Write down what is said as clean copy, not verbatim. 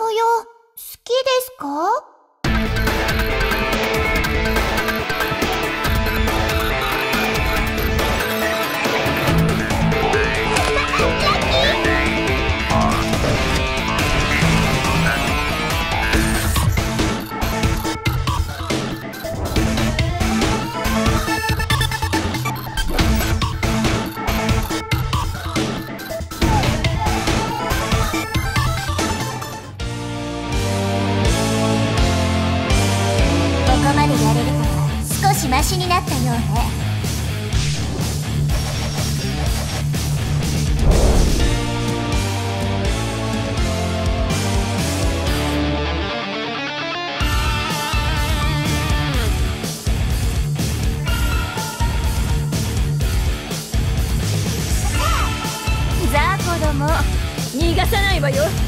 ぽよ、好きですか？ここまでやれるから少しマシになったようね。 ザコども逃がさないわよ。